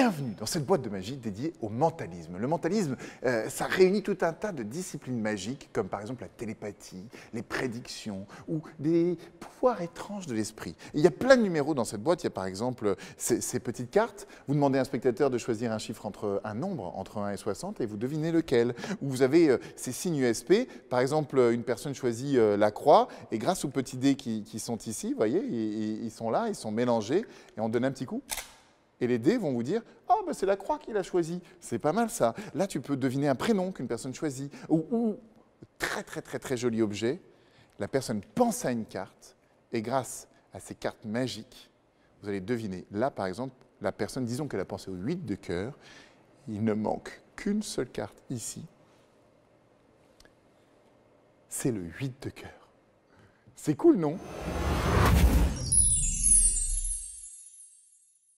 Bienvenue dans cette boîte de magie dédiée au mentalisme. Le mentalisme, ça réunit tout un tas de disciplines magiques, comme par exemple la télépathie, les prédictions ou des pouvoirs étranges de l'esprit. Il y a plein de numéros dans cette boîte. Il y a par exemple ces petites cartes. Vous demandez à un spectateur de choisir un chiffre un nombre entre 1 et 60 et vous devinez lequel. Ou vous avez ces signes USP. Par exemple, une personne choisit la croix et grâce aux petits dés qui sont ici, vous voyez, ils sont là, ils sont mélangés et on donne un petit coup. Et les dés vont vous dire « Ah, ben c'est la croix qu'il a choisi. C'est pas mal ça. » Là, tu peux deviner un prénom qu'une personne choisit. Ou, très joli objet, la personne pense à une carte et grâce à ces cartes magiques, vous allez deviner. Là, par exemple, la personne, disons qu'elle a pensé au 8 de cœur. Il ne manque qu'une seule carte ici. C'est le 8 de cœur. C'est cool, non ?